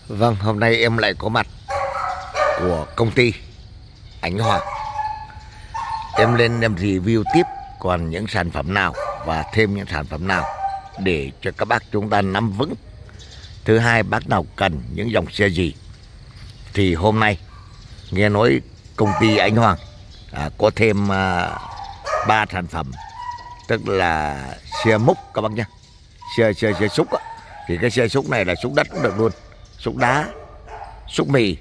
Vâng, hôm nay em lại có mặt của công ty Ánh Hoàng. Em lên em review tiếp còn những sản phẩm nào và thêm những sản phẩm nào để cho các bác chúng ta nắm vững. Thứ hai, bác nào cần những dòng xe gì thì hôm nay nghe nói công ty Ánh Hoàng có thêm 3 sản phẩm, tức là xe múc các bác nhé, xe xúc á. Thì cái xe xúc này là xúc đất cũng được luôn, xúc đá, xúc mì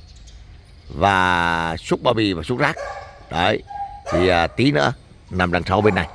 và xúc bao bì và xúc rác. Đấy, thì tí nữa nằm đằng sau bên này.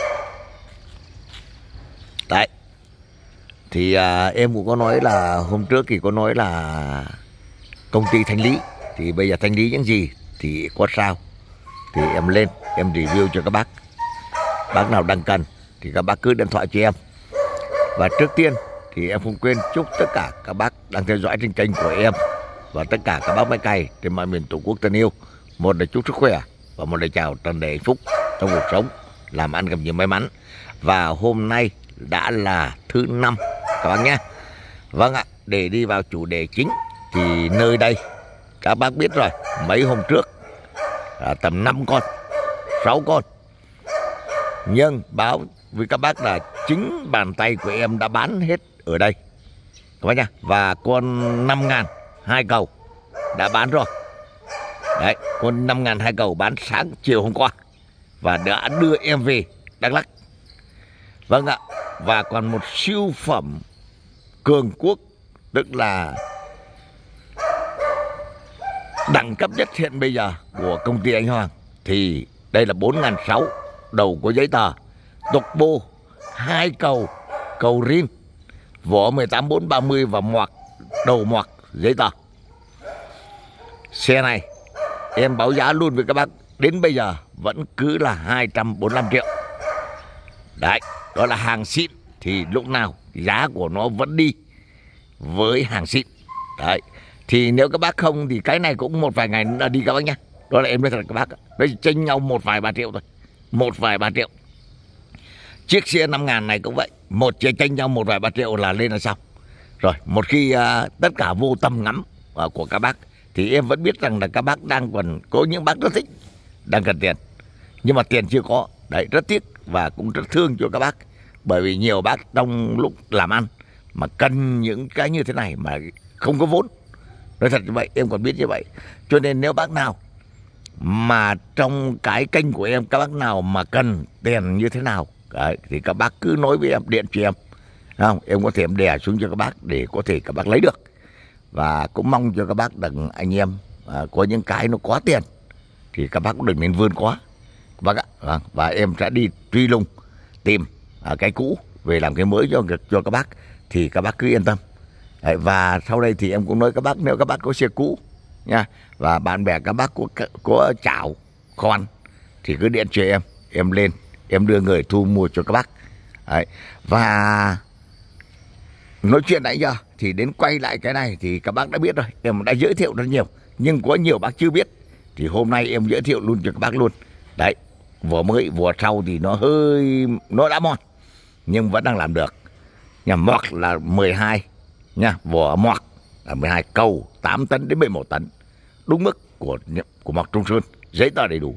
Đấy, thì em cũng có nói là hôm trước thì có nói là công ty thanh lý. Thì bây giờ thanh lý những gì thì có sao thì em lên em review cho các bác. Bác nào đang cần thì các bác cứ điện thoại cho em. Và trước tiên thì em không quên chúc tất cả các bác đang theo dõi trên kênh của em và tất cả các bác máy cày trên mọi miền Tổ quốc thân yêu, một là chúc sức khỏe và một là chào tràn đầy hạnh phúc trong cuộc sống, làm ăn gặp nhiều may mắn. Và hôm nay đã là thứ 5 các bác nhé. Vâng ạ, để đi vào chủ đề chính thì nơi đây các bác biết rồi, mấy hôm trước tầm 5 con 6 con, nhưng báo với các bác là chính bàn tay của em đã bán hết ở đây các bác nha. Và con 5.000 hai cầu đã bán rồi. Đấy, con 5.000 hai cầu bán sáng chiều hôm qua và đã đưa em về Đắk Lắk. Vâng ạ, và còn một siêu phẩm cường quốc, tức là đẳng cấp nhất hiện bây giờ của công ty Ánh Hoàng, thì đây là 4.600 đầu có giấy tờ, tục bô, hai cầu, cầu rin, vỏ 18430 và moạc, đầu moạc giấy tờ. Xe này em báo giá luôn với các bác, đến bây giờ vẫn cứ là 245 triệu. Đấy, đó là hàng xịn thì lúc nào giá của nó vẫn đi với hàng xịn. Đấy, thì nếu các bác không thì cái này cũng một vài ngày nữa đi các bác nhé. Đó là em nói thật các bác, đấy chênh nhau một vài 3 triệu thôi, một vài 3 triệu. Chiếc xe 5.000 này cũng vậy, một chiếc chênh nhau một vài 3 triệu là lên là xong. Rồi một khi tất cả vô tầm ngắm của các bác thì em vẫn biết rằng là các bác đang còn có những bác rất thích, đang cần tiền nhưng mà tiền chưa có. Đấy, rất tiếc và cũng rất thương cho các bác, bởi vì nhiều bác trong lúc làm ăn mà cần những cái như thế này mà không có vốn. Nói thật như vậy, em còn biết như vậy. Cho nên nếu bác nào mà trong cái kênh của em, các bác nào mà cần tiền như thế nào đấy, thì các bác cứ nói với em, điện cho em, không? Em có thể em đè xuống cho các bác để có thể các bác lấy được. Và cũng mong cho các bác đừng, anh em có những cái nó quá tiền thì các bác cũng đừng nên vươn quá các bác ạ. Và em sẽ đi truy lùng tìm cái cũ về làm cái mới cho các bác, thì các bác cứ yên tâm. Đấy, và sau đây thì em cũng nói các bác, nếu các bác có xe cũ nha, và bạn bè các bác có chảo khoan thì cứ điện cho em lên em đưa người thu mua cho các bác. Đấy, và nói chuyện nãy giờ thì đến quay lại cái này thì các bác đã biết rồi, em đã giới thiệu rất nhiều, nhưng có nhiều bác chưa biết thì hôm nay em giới thiệu luôn cho các bác luôn. Đấy, vỏ mới, vỏ sau thì nó đã mòn nhưng vẫn đang làm được. Nhà moạc là 12 nha, vỏ moạc là 12, cầu 8 tấn đến 11 tấn, đúng mức của moạc Trung Sơn, giấy tờ đầy đủ,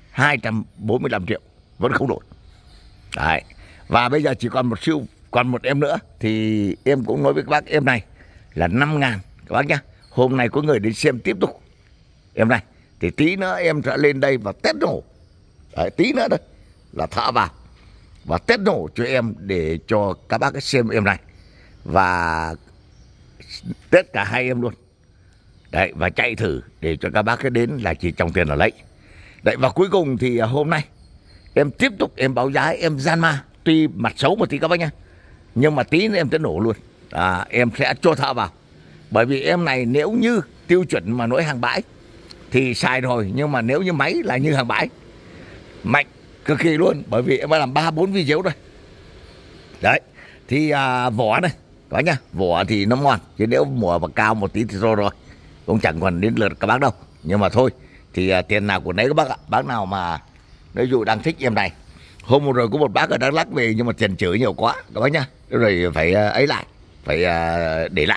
245 triệu vẫn không đổi. Đấy, và bây giờ chỉ còn một em nữa thì em cũng nói với các bác, em này là 5.000 các bác nhá. Hôm nay có người đến xem tiếp tục em này, thì tí nữa em sẽ lên đây và test nổ. Đấy, tí nữa đây là thả vào và test nổ cho em để cho các bác xem em này, và test cả hai em luôn. Đấy, và chạy thử để cho các bác cái đến là chỉ trong tiền là lấy. Đấy, và cuối cùng thì hôm nay em tiếp tục em báo giá, em gian ma, tuy mặt xấu một tí các bác nhá, nhưng mà tí nữa em sẽ nổ luôn. Em sẽ cho thợ vào, bởi vì em này nếu như tiêu chuẩn mà nói hàng bãi thì xài rồi, nhưng mà nếu như máy là như hàng bãi, mạnh cực kỳ luôn, bởi vì em đã làm 3-4 video rồi. Đấy, thì vỏ này các bác nhá, vỏ thì nó ngon, chứ nếu mùa mà cao một tí thì rồi cũng chẳng còn đến lượt các bác đâu. Nhưng mà thôi thì tiền nào của nấy các bác ạ. Bác nào mà ví dụ đang thích em này, hôm rồi có một bác ở Đắk Lắk về nhưng mà tiền chửi nhiều quá các bác nhá, rồi phải ấy lại, phải để lại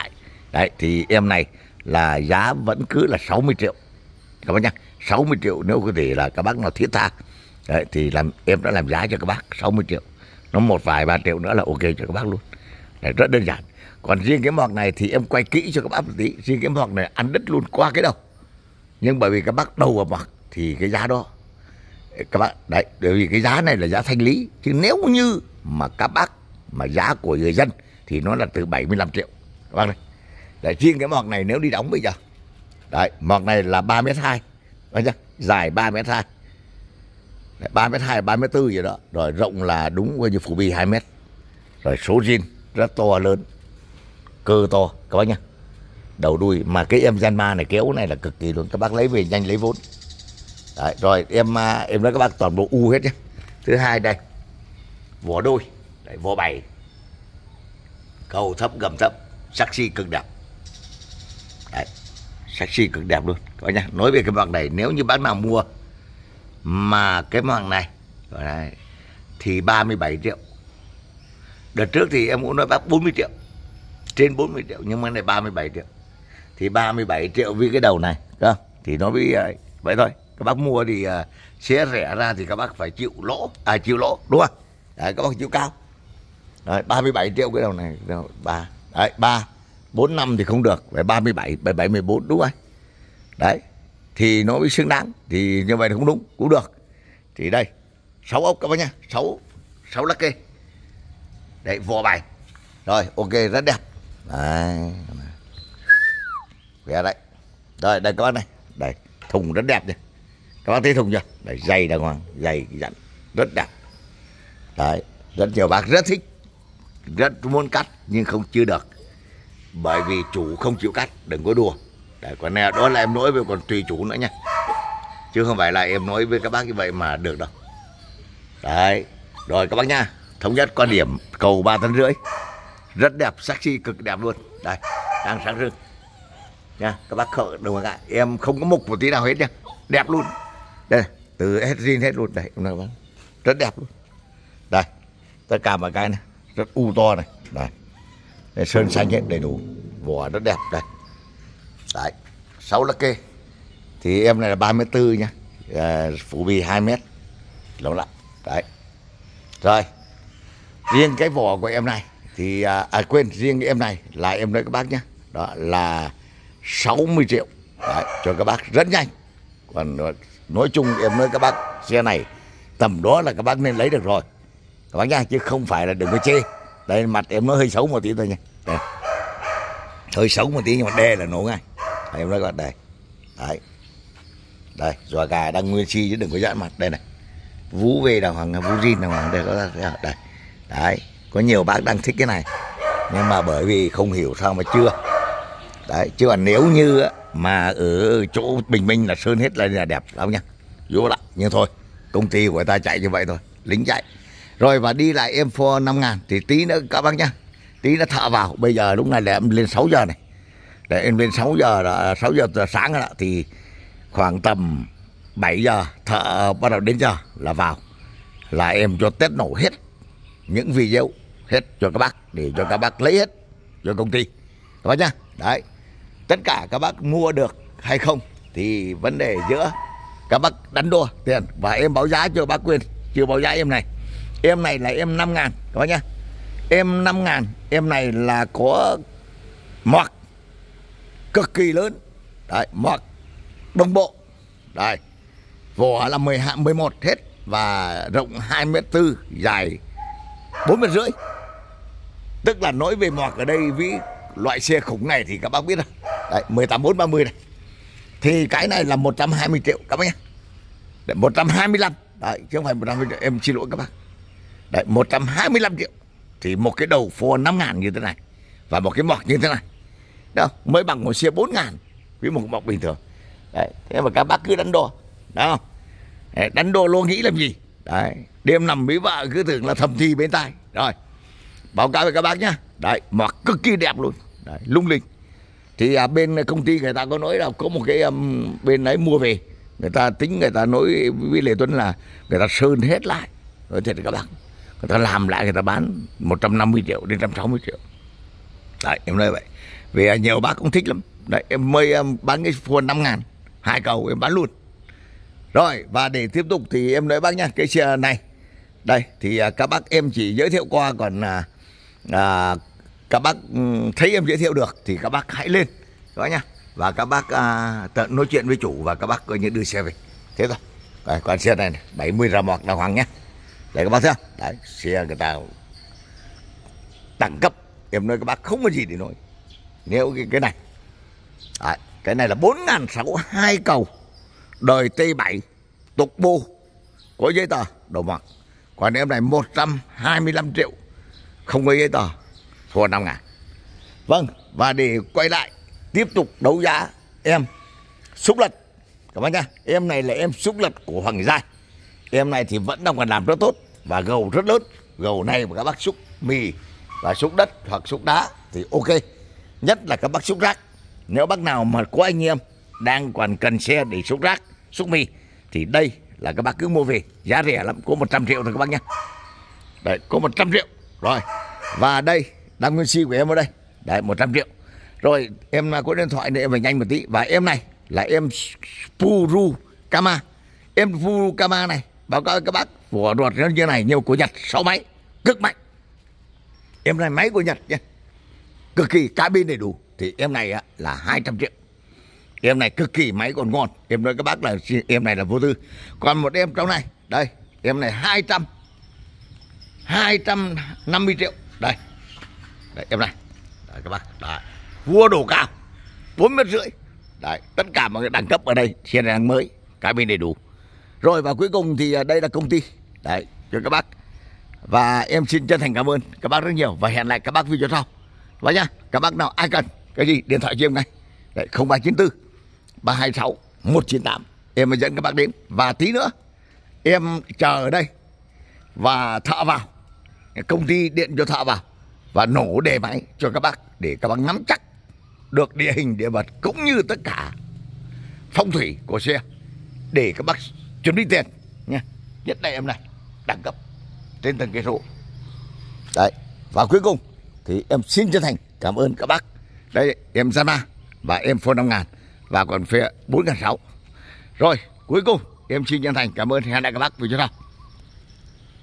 Đấy thì em này là giá vẫn cứ là 60 triệu các bác nhá. 60 triệu nếu có thể là các bác nào thiết tha. Đấy thì em đã làm giá cho các bác 60 triệu. Nó một vài 3 triệu nữa là ok cho các bác luôn. Đấy, rất đơn giản. Còn riêng cái mọc này thì em quay kỹ cho các bác một tí. Riêng cái mọc này ăn đứt luôn qua cái đầu. Nhưng bởi vì các bác đầu vào mọc thì cái giá đó các bác, đấy, bởi vì cái giá này là giá thanh lý. Chứ nếu như mà các bác mà giá của người dân thì nó là từ 75 triệu các bác này. Đấy, riêng cái mọc này nếu đi đóng bây giờ, đấy, mọc này là 3m2, dài 3m2, 3m2, 3m4 gì đó. Rồi rộng là đúng như phủ bì 2m. Rồi số zin rất to lớn, cơ to các bác nhá. Đầu đuôi mà cái em Janma này kéo này là cực kỳ luôn, các bác lấy về nhanh lấy vốn. Đấy, rồi em nói các bác toàn bộ u hết nhé. Thứ hai đây, vỏ đôi, đấy, vỏ 7, cầu thấp gầm thấp, sexy cực đẹp. Đấy, sexy cực đẹp luôn các bác nhá. Nói về cái mọc này, nếu như bác nào mua mà cái mọc này đấy, thì 37 triệu. Đợt trước thì em cũng nói bác 40 triệu, trên 40 triệu, nhưng mà này 37 triệu. Thì 37 triệu với cái đầu này, không? Thì nó với vậy thôi. Các bác mua thì sẽ rẻ ra thì các bác phải chịu lỗ, chịu lỗ đúng không? Đấy, các bác chịu cao. Đấy, 37 triệu cái đầu này, ba, đấy, 3, 4, 5 thì không được, phải 37, 77, 14 đúng không? Đấy, thì nó mới xứng đáng. Thì như vậy thì không đúng, cũng được. Thì đây, 6 ốc các bác nhá, 6 lá kê. Đấy, vỏ 7. Rồi, ok, rất đẹp. Đấy. Đấy. Rồi, đây các bác này. Đây, thùng rất đẹp nhỉ. Các bác thấy thùng chưa? Đây, dày đàng hoàng, dày dặn, rất đẹp. Đấy, rất nhiều bác rất thích, rất muốn cắt nhưng không chưa được. Bởi vì chủ không chịu cắt, đừng có đùa. Đấy, còn này, đó là em nói với còn tùy chủ nữa nha. Chứ không phải là em nói với các bác như vậy mà được đâu. Đấy, rồi các bác nha. Thống nhất quan điểm cầu 3,5 tấn. Rất đẹp, sexy, cực đẹp luôn. Đây, đang sáng rưng nha. Các bác khởi đừng có ngại, em không có mục một tí nào hết nha. Đẹp luôn. Đây, từ hết zin hết luôn. Đây, rất đẹp luôn. Đây, tất cả mọi cái này rất u to này. Đây, sơn xanh hết đầy đủ, vỏ rất đẹp. Đây, đấy, 6 lá kê. Thì em này là 34 nha, phủ bì 2m, lâu lắm. Đấy, rồi riêng cái vỏ của em này thì quên, riêng cái em này là em nói các bác nhé, đó là 60 triệu. Đấy, cho các bác rất nhanh. Còn nói chung em nói các bác, xe này tầm đó là các bác nên lấy được rồi các bác nha, chứ không phải là đừng có chê. Đây, mặt em nó hơi xấu một tí thôi nha. Đây, hơi xấu một tí nhưng mà đê là nổ ngay. Đây, em nói các bạn đây. Đấy, đây, giò gà đang nguyên si chứ đừng có dán mặt. Đây này, vú về đàng hoàng, vú zin đàng hoàng. Đây có đây. Đấy, có nhiều bác đang thích cái này nhưng mà bởi vì không hiểu sao mà chưa. Đấy, chứ còn nếu như mà ở chỗ bình minh là sơn hết là đẹp lắm nha, vô lại. Nhưng thôi, công ty của người ta chạy như vậy thôi, lính chạy. Rồi và đi lại em for 5.000 thì tí nữa các bác nhá, tí nó thợ vào. Bây giờ lúc này là em lên 6 giờ này, để em lên 6 giờ sáng đó, thì khoảng tầm 7 giờ thợ bắt đầu đến giờ là vào, là em cho test nổ hết những video hết cho các bác, để cho các bác lấy hết cho công ty các bác nhá. Đấy, tất cả các bác mua được hay không thì vấn đề giữa các bác đánh đua tiền. Và em báo giá cho bác quên, chưa báo giá em này. Em này là em 5.000 các bác nhá. Em 5.000, em này là có mọt cực kỳ lớn. Đấy, mọt đồng bộ. Đây, vỏ là 11 hết, và rộng 2m4, dài 4m5. Tức là nói về mọt ở đây với loại xe khủng này thì các bác biết rồi. Đấy, 18430 này. Thì cái này là 120 triệu các bác nhé. Đấy, 125. Đấy, chứ không phải 150 triệu. Em xin lỗi các bác. Đấy, 125 triệu. Thì một cái đầu Ford 5.000 như thế này và một cái mọt như thế này, đâu mới bằng một xe 4.000 với một mọt bình thường. Đấy, thế mà các bác cứ đánh đo, đó không? Đấy, đánh đo lo nghĩ làm gì? Đấy, đêm nằm với vợ cứ tưởng là thầm thì bên tai. Rồi, báo cáo với các bác nhá. Đấy, mọt cực kỳ đẹp luôn. Đấy, lung linh. Thì bên công ty người ta có nói là có một cái bên ấy mua về, người ta tính, người ta nói với Lê Tuấn là người ta sơn hết lại. Rồi thế thì các bác, người ta làm lại, người ta bán 150 triệu đến 160 triệu. Đấy, em nói vậy. Vì nhiều bác cũng thích lắm. Đấy, em mới bán cái full 5.000, 2 cầu em bán luôn. Rồi, và để tiếp tục thì em nói bác nhá, cái xe này đây thì các bác em chỉ giới thiệu qua, còn các bác thấy em giới thiệu được thì các bác hãy lên đó nhá. Và các bác nói chuyện với chủ và các bác coi như đưa xe về. Thế thôi. Đấy, còn xe này 70 rà mọt đàng hoàng nhá. Đấy các bác thấy không? Đấy, xe người ta đẳng cấp. Em nói các bác không có gì để nói. Nếu cái này đấy, cái này là 4.600 2 cầu đời T7 tục bô, có giấy tờ đầu mặt. Còn em này 125 triệu không có giấy tờ, thua 5.000. Vâng, và để quay lại tiếp tục đấu giá em xúc lật các bác nhá. Em này là em xúc lật của Hoàng Giai. Em này thì vẫn đang còn làm rất tốt và gầu rất lớn. Gầu này mà các bác xúc mì và xúc đất hoặc xúc đá thì ok. Nhất là các bác xúc rác. Nếu bác nào mà có anh em đang còn cần xe để xúc rác, xúc mì thì đây là các bác cứ mua về, giá rẻ lắm, có 100 triệu thôi các bác nhé. Đấy, có 100 triệu. Rồi, và đây đang nguyên si của em ở đây. Đấy, 100 triệu. Rồi, em có điện thoại để em phải nhanh một tí. Và em này là em Furukama. Em Furukama này, báo cáo các bác, vỏ ruột nó như này, nhiều của Nhật, 6 máy, cực mạnh. Em này máy của Nhật nha, cực kỳ cabin đầy đủ. Thì em này là 200 triệu. Em này cực kỳ máy còn ngon. Em nói các bác là em này là vô tư. Còn một em trong này, đây, em này 250 triệu. Đây, đây em này. Đấy các bác, đấy. Vua đồ cao, 4,5 mét. Đấy, tất cả mọi cái đẳng cấp ở đây, xe này đang mới, cabin đầy đủ. Rồi và cuối cùng thì đây là công ty. Đấy, cho các bác. Và em xin chân thành cảm ơn các bác rất nhiều. Và hẹn lại các bác video sau. Và nhá, các bác nào ai cần cái gì, điện thoại cho em ngay. Đấy, 0394 326 198. Em mới dẫn các bác đến. Và tí nữa em chờ ở đây và thợ vào, công ty điện cho thợ vào và nổ đề máy cho các bác, để các bác nắm chắc được địa hình địa vật cũng như tất cả phong thủy của xe, để các bác chuẩn bị tiền nha. Nhất đây em này đẳng cấp trên từng cây số. Đấy, và cuối cùng thì em xin chân thành cảm ơn các bác. Đây em Zama và em phone 5.000 và còn phê 4.600. Rồi cuối cùng em xin chân thành cảm ơn, hẹn lại các bác video sau.